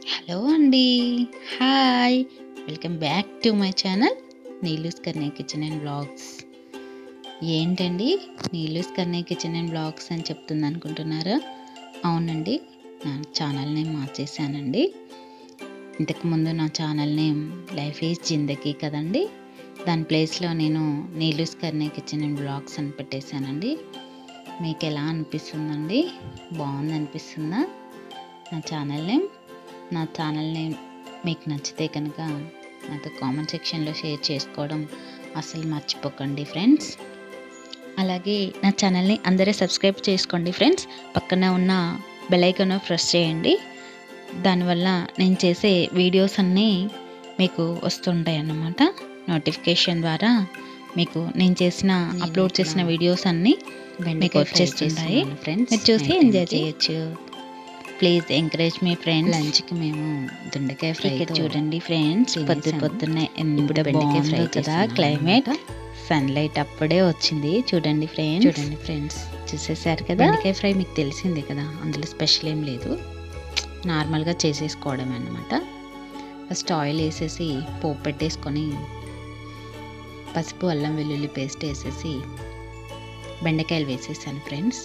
Hello అండి. Hi. Welcome back to my channel Neelu's corner kitchen and blogs. ఏంటండి Neelu's corner kitchen and blogs అని చెప్తుంది అనుకుంటున్నారా? అవునండి, నా ఛానల్ నేమ్ మార్చేసానండి. ఇంతకుముందు నా ఛానల్ నేమ్ లైఫ్ ఈజ్ జిందగీ కదండి. దాని ప్లేస్లో నేను Neelu's corner kitchen and blogs అని పెట్టేశానండి. మీకు ఎలా అనిపిస్తుందండి? బాగుంది అనిపిస్తుందా నా ఛానల్ నేమ్? మీకు నచ్చితే కనుక నాతో కామెంట్ సెక్షన్లో షేర్ చేసుకోవడం అసలు మర్చిపోకండి ఫ్రెండ్స్. అలాగే నా ఛానల్ని అందరూ సబ్స్క్రైబ్ చేసుకోండి ఫ్రెండ్స్. పక్కన ఉన్న బెల్ ఐకాన్ ప్రెస్ చేయండి. దానివల్ల నేను చేసే వీడియోస్ అన్నీ మీకు వస్తుంటాయి అన్నమాట. నోటిఫికేషన్ ద్వారా మీకు నేను అప్లోడ్ చేసిన వీడియోస్ అన్నీ మీకు వచ్చేస్తుంటాయి ఫ్రెండ్స్. మీరు చూసి ఎంజాయ్ చేయొచ్చు. Please encourage me friends. లంచ్కి మేము దొండకాయ ఫ్రై చూడండి ఫ్రెండ్స్. పొద్దున్నే ఇప్పుడు బెండకాయ ఫ్రై కదా. క్లైమేట్ సన్లైట్ అప్పుడే వచ్చింది చూడండి ఫ్రెండ్స్. చూసేసారు కదా. బెండకాయ ఫ్రై మీకు తెలిసిందే కదా, అందులో స్పెషల్ ఏం లేదు, నార్మల్గా చేసేసుకోవడం అన్నమాట. ఫస్ట్ ఆయిల్ వేసేసి పోపు పెట్టేసుకొని పసుపు అల్లం వెల్లుల్లి పేస్ట్ వేసేసి బెండకాయలు వేసేసాను ఫ్రెండ్స్.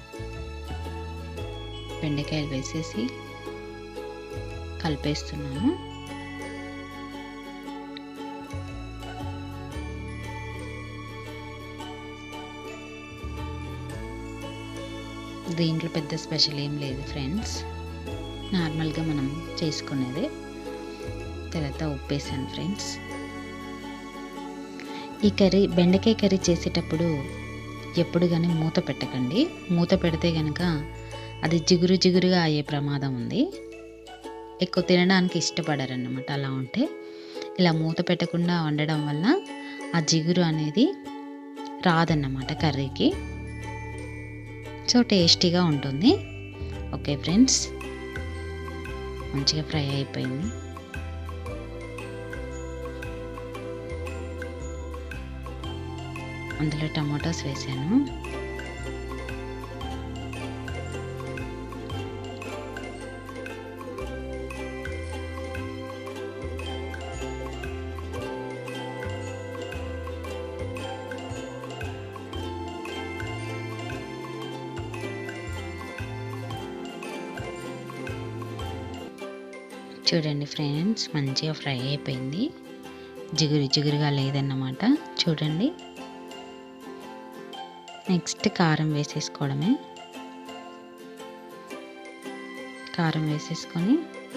బెండకాయలు వేసేసి కలిపేస్తున్నాను. దీంట్లో పెద్ద స్పెషల్ ఏం లేదు ఫ్రెండ్స్, నార్మల్గా మనం చేసుకునేదే. తర్వాత ఉప్పు వేసాను ఫ్రెండ్స్. ఈ బెండకాయ కర్రీ చేసేటప్పుడు ఎప్పుడు కానీ మూత పెట్టకండి. మూత పెడితే కనుక అది జిగురుగా అయ్యే ప్రమాదం ఉంది. ఎక్కువ తినడానికి ఇష్టపడరన్నమాట. అలా ఉంటే ఇలా మూత పెట్టకుండా వండడం వల్ల ఆ జిగురు అనేది రాదన్నమాట కర్రీకి. సో టేస్టీగా ఉంటుంది. ఓకే ఫ్రెండ్స్, మంచిగా ఫ్రై అయిపోయింది. అందులో టమాటోస్ వేసాను. చూడండి ఫ్రెండ్స్, మంచిగా ఫ్రై అయిపోయింది. జిగురుగా లేదన్నమాట. చూడండి. నెక్స్ట్ కారం వేసేసుకోవడమే. కారం వేసేసుకొని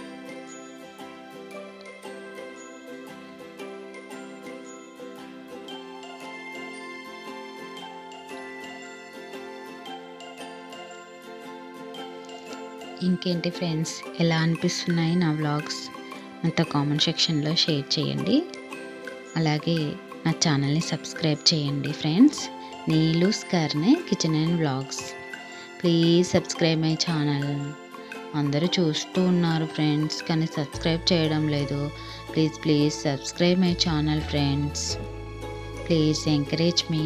ఇంకేంటి ఫ్రెండ్స్, ఎలా అనిపిస్తున్నాయి నా వ్లాగ్స్? నాతో కామెంట్ సెక్షన్లో షేర్ చేయండి. అలాగే నా ఛానల్ని సబ్స్క్రైబ్ చేయండి friends. Neelu's corner kitchen and vlogs. Please subscribe my channel. అందరూ చూస్తూ ఉన్నారు ఫ్రెండ్స్, కానీ సబ్స్క్రైబ్ చేయడం లేదు. Please subscribe my channel friends. Please encourage me.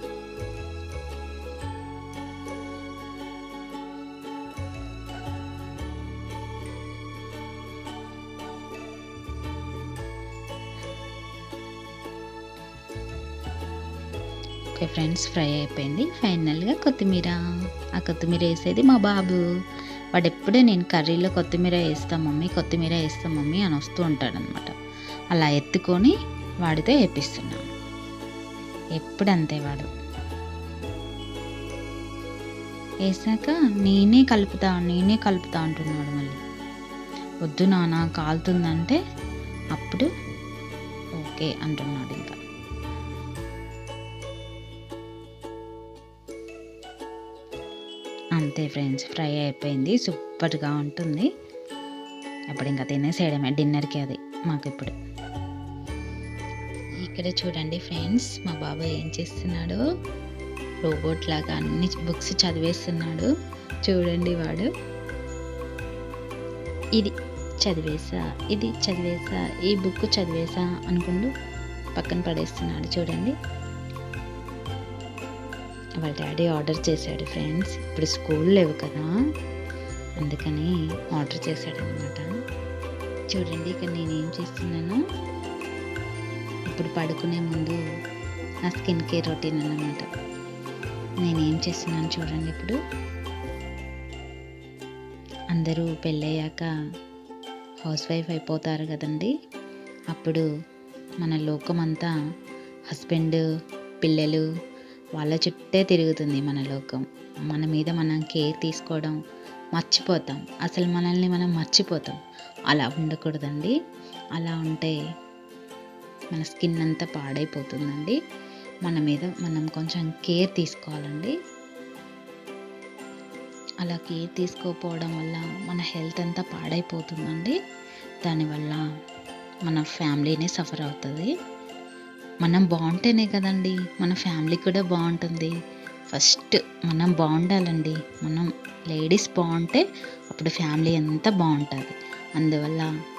Okay friends, fry అయిపోయింది. ఫైనల్గా కొత్తిమీర. ఆ కొత్తిమీర వేసేది మా బాబు. వాడు ఎప్పుడే నేను కర్రీలో కొత్తిమీర వేస్తాం మమ్మీ అని వస్తూ ఉంటాడనమాట. అలా ఎత్తుకొని వాడితో వేపిస్తున్నాను. ఎప్పుడంతే వాడు వేసాక నేనే కలుపుతా అంటున్నాడు. మళ్ళీ వద్దు నాన్న కాలుతుందంటే అప్పుడు ఓకే అంటున్నాడు. ఇంకా అంతే ఫ్రెండ్స్, ఫ్రై అయిపోయింది. సూపర్గా ఉంటుంది. అప్పుడు ఇంకా తినేసేయడమే డిన్నర్కి అది మాకు. ఇప్పుడు ఇక్కడ చూడండి ఫ్రెండ్స్, మా బాబాయ్ ఏం చేస్తున్నాడు, రోబోట్ లాగా అన్ని బుక్స్ చదివేస్తున్నాడు. చూడండి, వాడు ఇది చదివేసా ఈ బుక్ చదివేసా అనుకుంటూ పక్కన పడేస్తున్నాడు. చూడండి, వాళ్ళ డాడీ ఆర్డర్ చేశాడు ఫ్రెండ్స్. ఇప్పుడు స్కూల్ లేవు కదా, అందుకని ఆర్డర్ చేశాడు అనమాట. చూడండి ఇక్కడ నేనేం చేస్తున్నాను, ఇప్పుడు పడుకునే ముందు నా స్కిన్ కేర్ రొటీన్ అన్నమాట. నేనేం చేస్తున్నాను చూడండి. ఇప్పుడు అందరూ పెళ్ళయ్యాక హౌస్ వైఫ్ అయిపోతారు కదండి. అప్పుడు మన లోకం అంతా హస్బెండ్, పిల్లలు వాళ్ళ చుట్టే తిరుగుతుంది మన లోకం. మన మీద మనం కేర్ తీసుకోవడం మర్చిపోతాం, అసలు మనల్ని మనం మర్చిపోతాం. అలా ఉండకూడదండి. అలా ఉంటే మన స్కిన్ అంతా పాడైపోతుందండి. మన మీద మనం కొంచెం కేర్ తీసుకోవాలండి. అలా కేర్ తీసుకోకపోవడం వల్ల మన హెల్త్ అంతా పాడైపోతుందండి. దానివల్ల మన ఫ్యామిలీనే సఫర్ అవుతుంది. మనం బాగుంటేనే కదండి మన ఫ్యామిలీ కూడా బాగుంటుంది. ఫస్ట్ మనం బాగుండాలండి. మనం లేడీస్ బాగుంటే అప్పుడు ఫ్యామిలీ అంతా బాగుంటుంది. అందువల్ల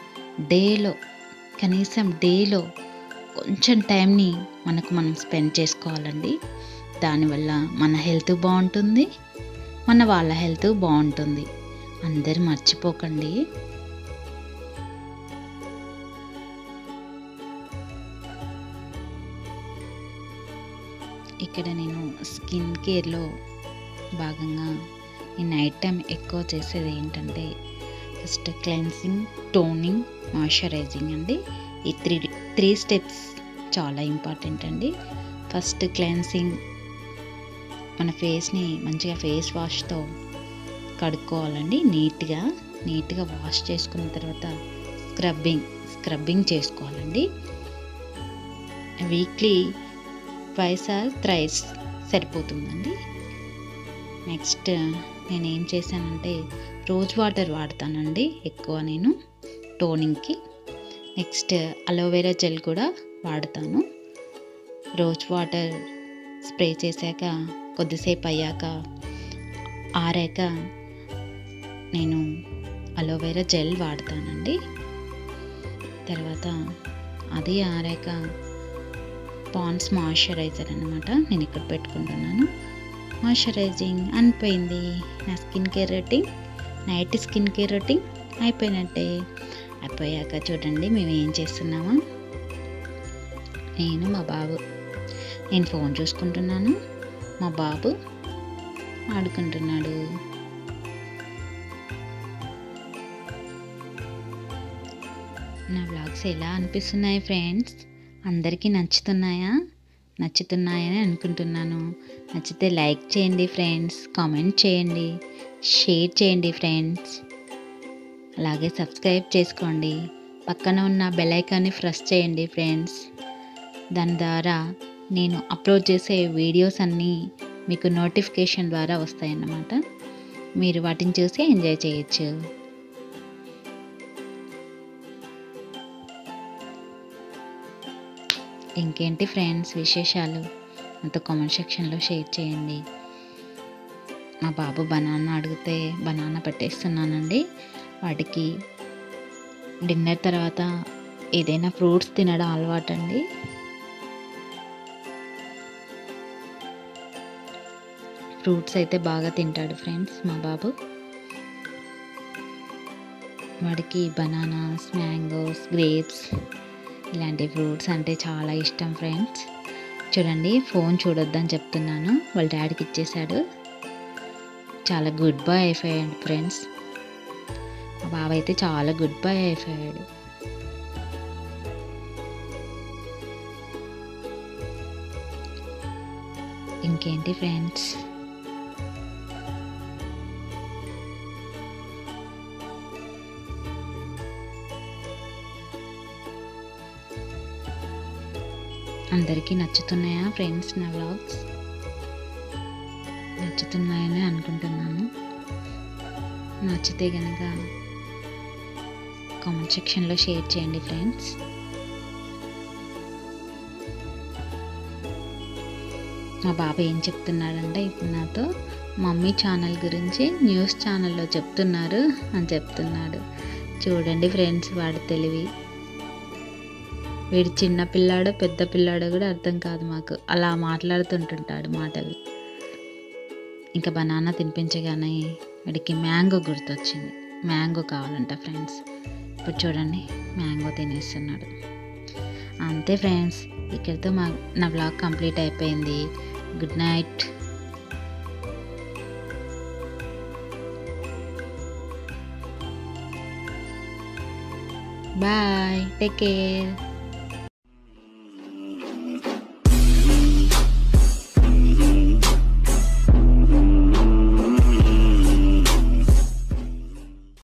కనీసం డేలో కొంచెం టైంని మనకు మనం స్పెండ్ చేసుకోవాలండి. దానివల్ల మన హెల్త్ బాగుంటుంది, మన వాళ్ళ హెల్త్ బాగుంటుంది. అందరు మర్చిపోకండి. ఇక్కడ నేను స్కిన్ కేర్లో భాగంగా ఈ నైట్ టైం ఎక్కువ చేసేది ఏంటంటే ఫస్ట్ క్లెన్సింగ్, టోనింగ్, మాయిశ్చరైజింగ్ అండి. ఈ త్రీ స్టెప్స్ చాలా ఇంపార్టెంట్ అండి. ఫస్ట్ క్లెన్సింగ్, మన ఫేస్ని మంచిగా ఫేస్ వాష్తో కడుక్కోవాలండి. నీట్గా వాష్ చేసుకున్న తర్వాత స్క్రబ్బింగ్ చేసుకోవాలండి. వీక్లీ 2 or 3 సరిపోతుందండి. నెక్స్ట్ నేనేం చేశానంటే రోజ్ వాటర్ వాడతానండి ఎక్కువ నేను టోనింగ్కి. నెక్స్ట్ అలోవెరా జెల్ కూడా వాడతాను. రోజ్ వాటర్ స్ప్రే చేశాక కొద్దిసేపు అయ్యాక ఆరాక నేను అలోవెరా జెల్ వాడతానండి. తర్వాత అది ఆరాక పాండ్స్ మాయిశ్చరైజర్ అన్నమాట నేను ఇక్కడ పెట్టుకుంటున్నాను. మాయిశ్చరైజింగ్ అయిపోయింది. నా skin care routine, night skin care routine అయిపోయినట్టే. అయిపోయాక చూడండి మేము ఏం చేస్తున్నామో. నేను ఫోన్ చూసుకుంటున్నాను, మా బాబు ఆడుకుంటున్నాడు. నా వ్లాగ్స్ ఎలా అనిపిస్తున్నాయి ఫ్రెండ్స్? అందరికీ నచ్చుతున్నాయని అనుకుంటున్నాను. నచ్చితే లైక్ చేయండి ఫ్రెండ్స్, కామెంట్ చేయండి, షేర్ చేయండి ఫ్రెండ్స్. అలాగే సబ్స్క్రైబ్ చేసుకోండి. పక్కన ఉన్న బెల్ ఐకాన్ని ప్రెస్ చేయండి ఫ్రెండ్స్. దాని ద్వారా నేను అప్లోడ్ చేసే వీడియోస్ అన్నీ మీకు నోటిఫికేషన్ ద్వారా వస్తాయన్నమాట. మీరు వాటిని చూసి ఎంజాయ్ చేయొచ్చు. ఇంకేంటి ఫ్రెండ్స్ విశేషాలు నాతో కామెంట్ సెక్షన్లో షేర్ చేయండి. మా బాబు బనానా అడిగితే బనానా పెట్టేస్తున్నానండి. వాటికి డిన్నర్ తర్వాత ఏదైనా ఫ్రూట్స్ తినడం అలవాటండి. ఫ్రూట్స్ అయితే బాగా తింటాడు ఫ్రెండ్స్ మా బాబు. వాడికి బనానాస్, మ్యాంగోస్, గ్రేప్స్ ఇలాంటి ఫ్రూట్స్ అంటే చాలా ఇష్టం ఫ్రెండ్స్. చూడండి ఫోన్ చూడొద్దని చెప్తున్నాను, వాళ్ళ డాడీకి ఇచ్చేసాడు. చాలా గుడ్ బాయ్ అయిపోయాడు ఫ్రెండ్స్. మా బాబు అయితే చాలా గుడ్ బాయ్ అయిపోయాడు. ఇంకేంటి ఫ్రెండ్స్? అందరికీ నచ్చుతున్నాయా ఫ్రెండ్స్? నా వ్లాగ్స్ నచ్చుతున్నాయని అనుకుంటున్నాను. నచ్చితే కనుక కామెంట్ సెక్షన్లో షేర్ చేయండి ఫ్రెండ్స్. మా బాబు ఏం చెప్తున్నాడంటే ఇప్పుడు నాతో మమ్మీ ఛానల్ గురించి న్యూస్ ఛానల్లో చెప్తున్నారు అని చెప్తున్నాడు. చూడండి ఫ్రెండ్స్ వాడి తెలివి. వీడు చిన్న పిల్లాడో పెద్ద పిల్లాడో కూడా అర్థం కాదు మాకు, అలా మాట్లాడుతుంటుంటాడు మాటలు. ఇంకా బనానా తినిపించగానే వీడికి మ్యాంగో గుర్తొచ్చింది. మ్యాంగో కావాలంట ఫ్రెండ్స్. ఇప్పుడు చూడండి మ్యాంగో తినేస్తున్నాడు. అంతే ఫ్రెండ్స్, ఇక్కడితో నా వ్లాగ్ కంప్లీట్ అయిపోయింది. Good night. Bye, take care.